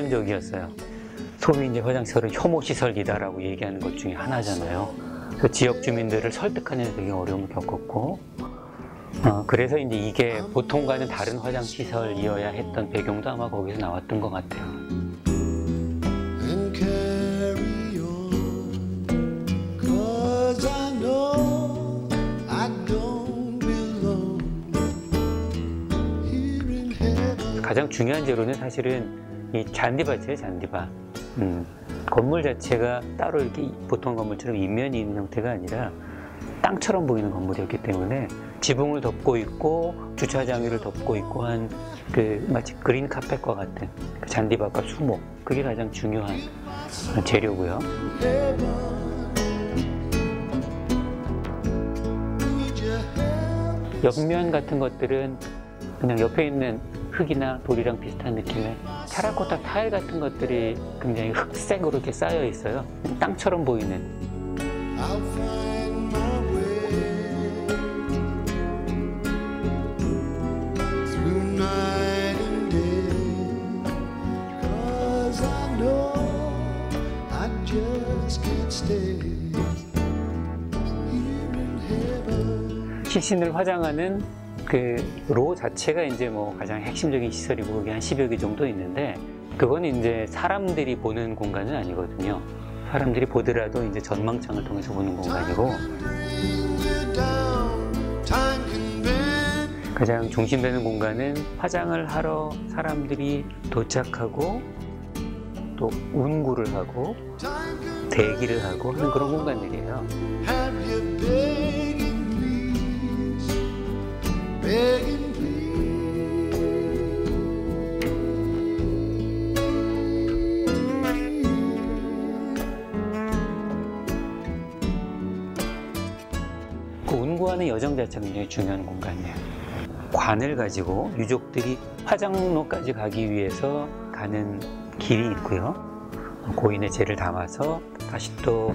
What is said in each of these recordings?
극단적이었어요. 소위 이제 화장시설은 혐오시설이다라고 얘기하는 것 중에 하나잖아요. 그 지역 주민들을 설득하는 데 되게 어려움을 겪었고, 그래서 이제 이게 보통과는 다른 화장시설이어야 했던 배경도 아마 거기서 나왔던 것 같아요. 가장 중요한 재료는 사실은 이 잔디밭이에요, 잔디밭. 건물 자체가 따로 이렇게 보통 건물처럼 인면이 있는 형태가 아니라 땅처럼 보이는 건물이었기 때문에 지붕을 덮고 있고 주차장 위를 덮고 있고 한 마치 그린 카펫과 같은 그 잔디밭과 수목, 그게 가장 중요한 재료고요. 옆면 같은 것들은 그냥 옆에 있는 흙이나 돌이랑 비슷한 느낌의 테라코타 타일 같은 것들이 굉장히 흑색으로 이렇게 쌓여 있어요. 땅처럼 보이는. 시신을 화장하는 그 로 자체가 이제 뭐 가장 핵심적인 시설이고 그게 한 10여 개 정도 있는데, 그건 이제 사람들이 보는 공간은 아니거든요. 사람들이 보더라도 이제 전망창을 통해서 보는 공간이고, 가장 중심되는 공간은 화장을 하러 사람들이 도착하고 또 운구를 하고 대기를 하고 하는 그런 공간들이에요. 그 운구하는 여정 자체가 굉장히 중요한 공간이에요. 관을 가지고 유족들이 화장로까지 가기 위해서 가는 길이 있고요. 고인의 죄를 담아서 다시 또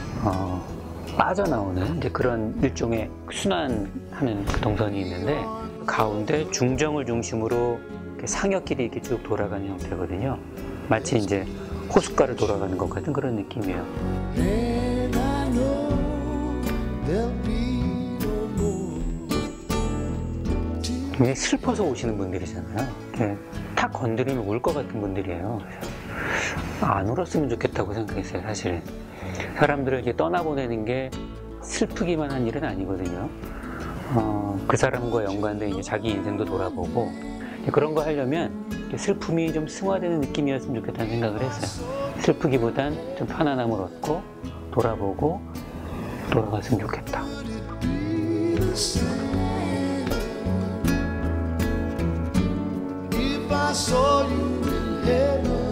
빠져나오는 이제 그런 일종의 순환하는 그 동선이 있는데, 가운데 중정을 중심으로 상역길이 이렇게 쭉 돌아가는 형태거든요. 마치 이제 호숫가를 돌아가는 것 같은 그런 느낌이에요. 굉장히 슬퍼서 오시는 분들이잖아요. 탁 건드리면 울 것 같은 분들이에요. 안 울었으면 좋겠다고 생각했어요, 사실은. 사람들을 이렇게 떠나보내는 게 슬프기만 한 일은 아니거든요. 그 사람과 연관된 이제 자기 인생도 돌아보고, 그런 거 하려면 슬픔이 좀 승화되는 느낌이었으면 좋겠다는 생각을 했어요. 슬프기보단 좀 편안함을 얻고 돌아보고 돌아갔으면 좋겠다. If I saw you in heaven